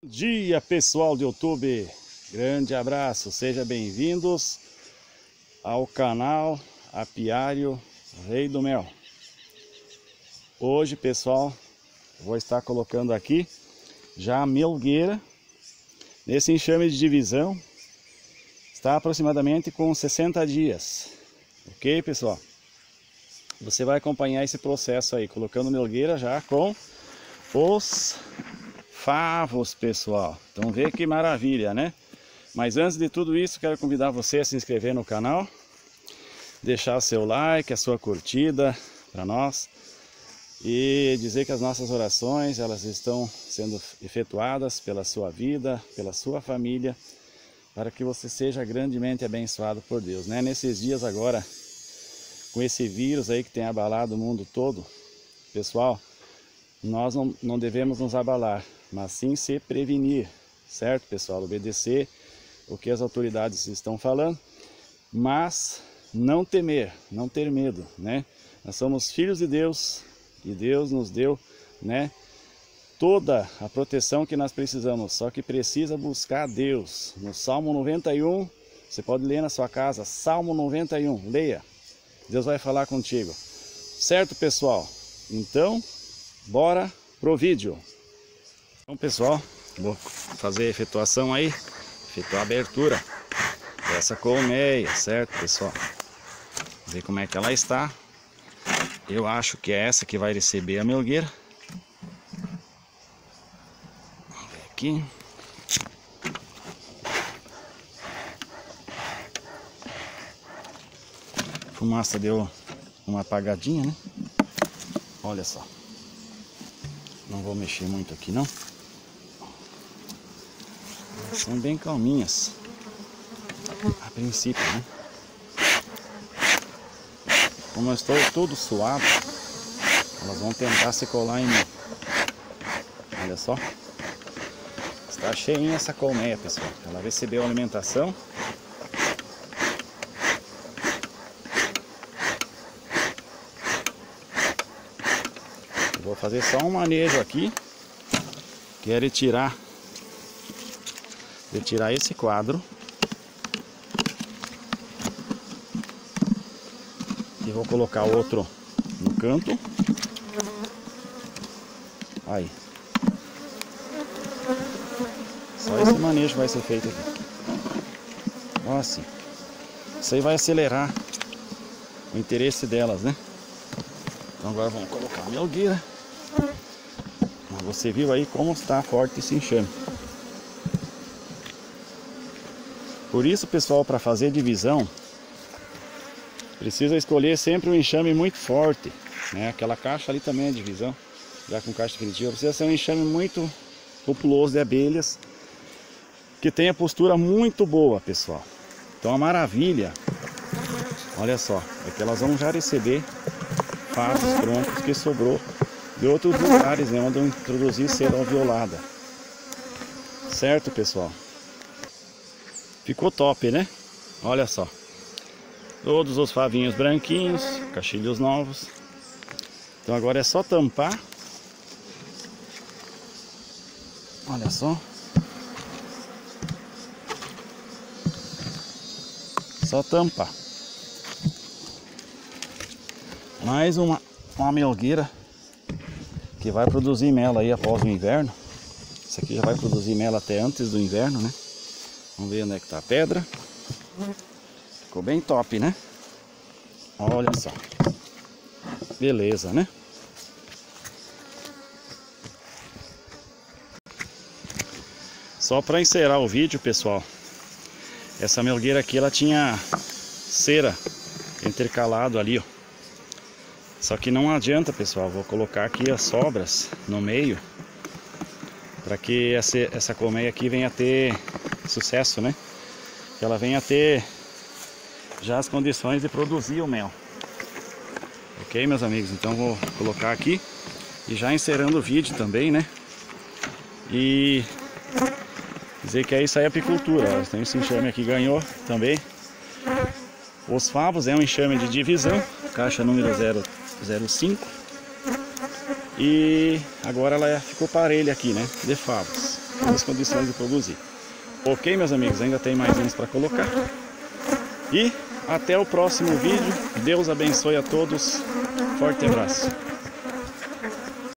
Bom dia, pessoal do YouTube, grande abraço, sejam bem-vindos ao canal Apiário Rei do Mel. Hoje, pessoal, vou estar colocando aqui já a melgueira nesse enxame de divisão. Está aproximadamente com 60 dias, ok, pessoal? Você vai acompanhar esse processo aí, colocando melgueira já com os favos, pessoal. Então vê que maravilha, né? Mas antes de tudo isso, quero convidar você a se inscrever no canal, deixar seu like, a sua curtida para nós e dizer que as nossas orações, elas estão sendo efetuadas pela sua vida, pela sua família, para que você seja grandemente abençoado por Deus, né? Nesses dias agora, com esse vírus aí que tem abalado o mundo todo, pessoal, nós não devemos nos abalar, mas sim se prevenir, certo, pessoal? Obedecer o que as autoridades estão falando, mas não temer, não ter medo, né? Nós somos filhos de Deus e Deus nos deu, né, toda a proteção que nós precisamos, só que precisa buscar a Deus. No Salmo 91, você pode ler na sua casa, Salmo 91, leia, Deus vai falar contigo, certo, pessoal? Então, bora pro vídeo. Então, pessoal, vou fazer a efetuação aí, efetuar a abertura dessa colmeia, certo, pessoal? Ver como é que ela está. Eu acho que é essa que vai receber a melgueira. Vamos ver aqui. A fumaça deu uma apagadinha, né? Olha só. Não vou mexer muito aqui, não. São bem calminhas a princípio, né? Como eu estou todo suado, elas vão tentar se colar em mim. Olha só. Está cheinha essa colmeia, pessoal. Ela recebeu alimentação. Eu vou fazer só um manejo aqui. Que é retirar esse quadro. E vou colocar outro no canto. Aí. Só esse manejo vai ser feito aqui. Ó, assim. Isso aí vai acelerar o interesse delas, né? Então agora vamos colocar a melgueira. Você viu aí como está forte esse enxame. Por isso, pessoal, para fazer divisão, precisa escolher sempre um enxame muito forte, né? Aquela caixa ali também é divisão, já com caixa definitiva. Precisa ser um enxame muito populoso de abelhas, que tenha postura muito boa, pessoal. Então a maravilha, olha só, é que elas vão já receber favos prontos que sobrou de outros lugares, né, onde eu introduzi cera alveolada. Certo, pessoal? Ficou top, né? Olha só. Todos os favinhos branquinhos, cachilhos novos. Então agora é só tampar. Olha só. Só tampar. Mais uma melgueira que vai produzir mel aí após o inverno. Isso aqui já vai produzir mel até antes do inverno, né? Vamos ver onde é que tá a pedra. Ficou bem top, né? Olha só. Beleza, né? Só para encerrar o vídeo, pessoal. Essa melgueira aqui, ela tinha cera intercalado ali, ó. Só que não adianta, pessoal. Vou colocar aqui as sobras no meio, para que essa colmeia aqui venha a ter sucesso, né? Que ela venha a ter já as condições de produzir o mel. Ok, meus amigos? Então vou colocar aqui e já encerrando o vídeo também, né? E dizer que é isso aí, a apicultura. Tem esse enxame aqui, ganhou também. Os favos é um enxame de divisão, caixa número 005. E agora ela ficou parelha aqui, né? De favos. as condições de produzir. Ok, meus amigos, ainda tem mais uns para colocar. E até o próximo vídeo. Deus abençoe a todos. Forte abraço.